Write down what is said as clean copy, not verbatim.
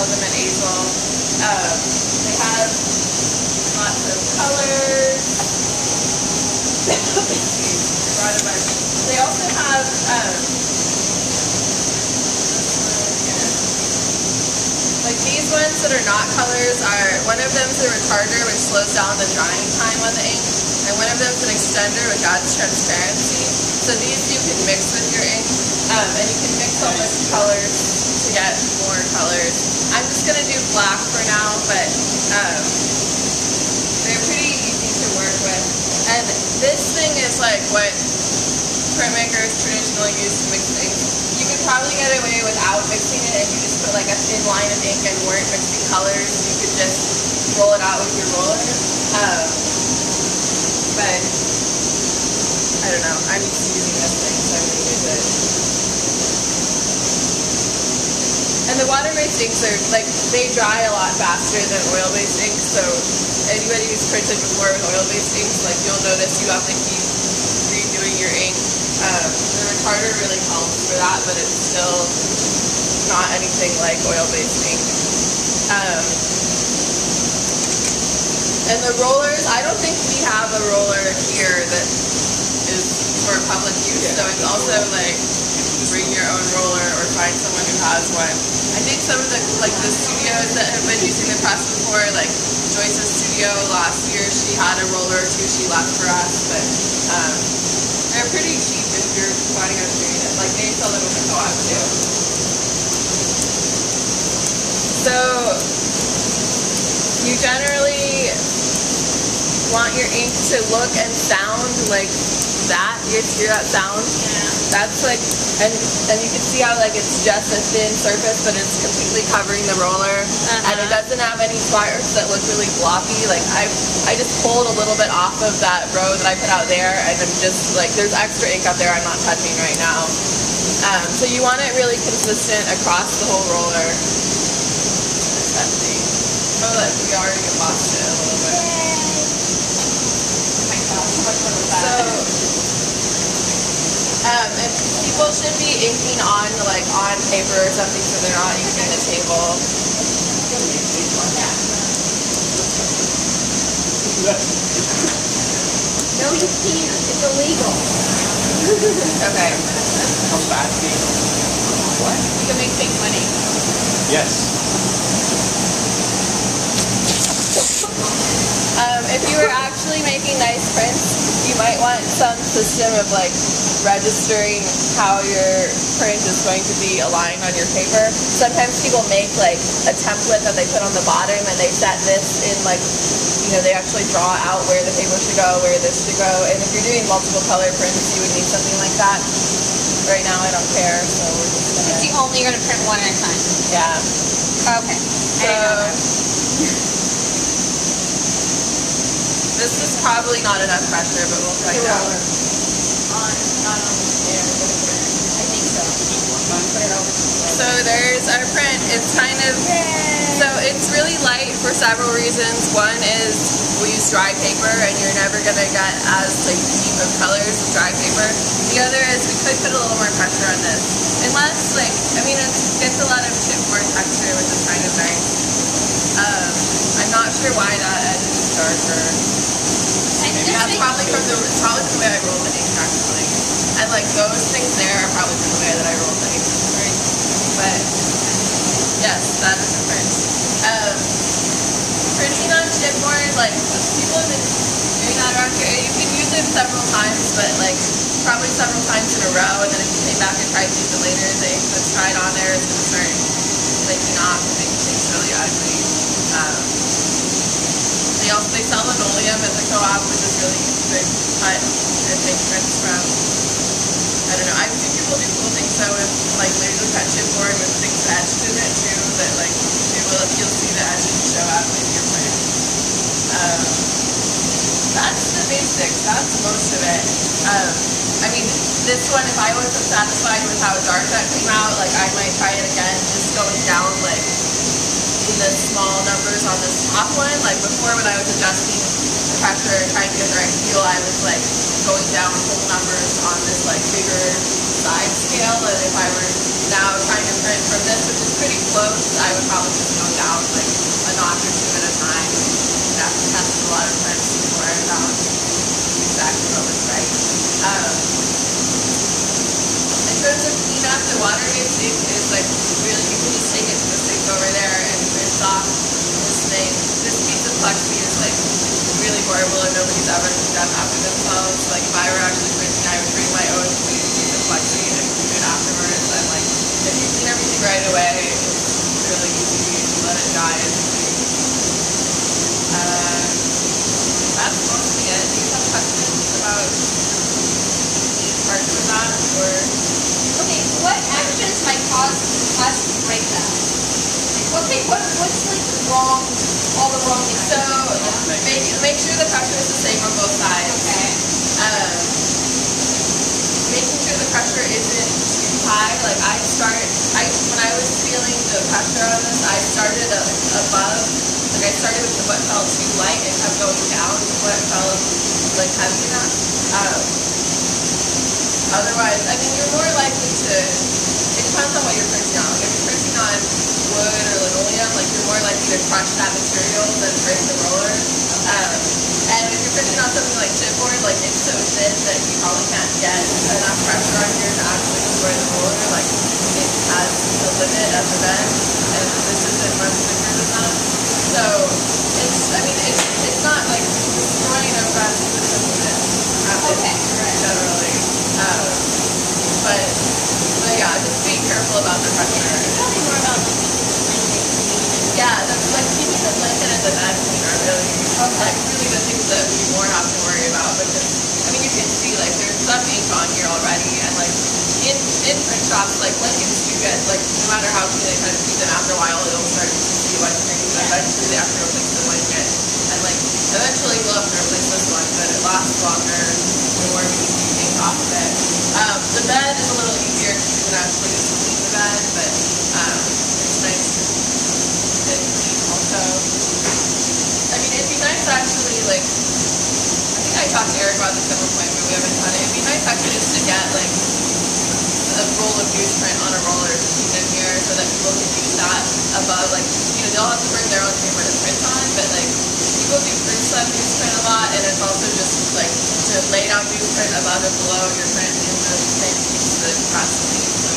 sell them at Azel. They have lots of colors. They also have like these ones that are not colors are, one of them is a retarder which slows down the drying time on the ink, and one of them is an extender which adds transparency. So these you can mix with your ink, and you can mix all those colors to get more colors. I'm just going to do black for now, but they're pretty easy to work with. And this thing is like what printmakers traditionally use to mix inks. You could probably get away without mixing it if you just put like a thin line of ink and weren't mixing colors. You could just roll it out with your roller. But I don't know. I'm used to using this thing, so I'm going to use it. And the water-based inks are like, they dry a lot faster than oil-based inks. So anybody who's printed before with oil-based inks, like you'll notice you have to keep redoing your ink. The retarder really helps for that, but it's still not anything like oil-based ink. And the rollers, I don't think we have a roller here that is for public use, so it's also like bring your own roller or find someone who has one. I think some of the studios that have been using the press before, like Joyce's studio last year, she had a roller or two she left for us, but they're pretty cheap if you're planning on doing it. Like they sell them at the co-op too. So you generally want your ink to look and sound like that. You guys hear that sound? Yeah. That's like, and you can see how like it's just a thin surface, but it's completely covering the roller, and it doesn't have any sparks that look really blocky. Like I just pulled a little bit off of that row that I put out there, and I'm just like, there's extra ink up there I'm not touching right now. So you want it really consistent across the whole roller. Oh, look, we already lost it a little bit. Oh my gosh, so much fun with that. And people should be inking on paper or something so they're not inking the table. No, you can't. It's illegal. Okay. How fast do you? What? You can make fake money. Yes. If you were actually making nice prints, you might want some system of like registering how your print is going to be aligned on your paper. Sometimes people make like a template that they put on the bottom and they set this in like, you know, they actually draw out where the paper should go, where this should go. And if you're doing multiple color prints, you would need something like that. Right now I don't care, so we're just gonna... It's only going to print one at a time. Yeah. Okay. So this is probably not enough pressure, but we'll find out. Not on there. I think so. Put it over. So there's our print. It's kind of, so it's really light for several reasons. One is we use dry paper, and you're never going to get as like deep of colors with dry paper. The other is we could put a little more pressure on this. Unless, like, I mean, it gets a lot of chipboard texture, which is kind of nice. I'm not sure why that edge is darker. That's probably from the way I rolled the ink, actually. And like those things there are probably from the way that I rolled the ink. Right? But yes, that is a print. Printing on chipboard, like people have been doing that around here. You can use it several times, but like probably several times in a row, and then if you came back and tried to use it later, the ink that's dried on there is going to start flaking off and making things really ugly. They sell linoleum at the co-op, which is really easy to cut and make prints from. I don't know. I've seen people do cool things though with like laser cut chipboard with things etched in it too. That like you'll see the edges show up in your print. That's the basics. That's most of it. I mean, this one, if I wasn't satisfied with how dark that came out, like I might try it again, just going down like the small numbers on this top one. Like before, when I was adjusting the pressure and trying to get the right feel, I was like going down whole numbers on this like bigger side scale. And if I were now trying to print from this, which is pretty close, I would probably just go down like a notch or two at a time. I've tested a lot of prints before I found exactly what was right. In terms of cleanup, the water-based ink is like really, you can just take it to the sink over there and rinse off this thing. This piece of plexi is like really horrible and nobody's ever cleaned up after themselves. Like if I were actually printing, I would bring my own clean piece of plexi and clean it afterwards. And like if you clean everything right away, it's really easy to let it dry and clean. That's mostly it. Do you have questions about each part of that or? Okay, so what actions might cause us to break that? Like, what's like wrong, all the wrong So actions? make sure the pressure is the same on both sides. Okay. Making sure the pressure isn't too high. Like when I was feeling the pressure on this, I started above. Like I started with what felt too light and kept going down to what felt like heavy enough. Otherwise, I mean, you're more likely to, it depends on what you're printing on. If you're printing on wood or linoleum, like you're more likely to crush that material than break the roller. And if you're printing on something like chipboard, like it's so thin that you probably can't get enough pressure on here to actually destroy the roller. Like it has the limit at the bend, and this isn't much thicker than that. So it's not like destroying a press with a unit. Okay, right. Generally. But yeah, just be careful about the pressure. Tell me more about the Yeah, like keeping the blanket and the bed clean are really, like really the things that we more have to worry about because, I mean, you can see like there's some ink on here already and like in print shops, like blankets do get, like no matter how clean they try to keep them, after a while it'll start to see white stains and eventually they have to replace the blanket. And like eventually we'll have to replace this one, but it lasts longer the more we keep ink off of it. The bed is a little easier because you can actually just clean the bed, but it's nice to get it clean also. I mean, it'd be nice actually, like, I think I talked to Eric about this at one point, but we haven't done it. It'd be nice actually just to get like a roll of newsprint on a roller to keep in here so that people can use that above, like, you know, they'll have to bring their own paper to print on, but like people do print newsprint a lot, and it's also just like to lay down newsprint above and below your print in the same piece that you press.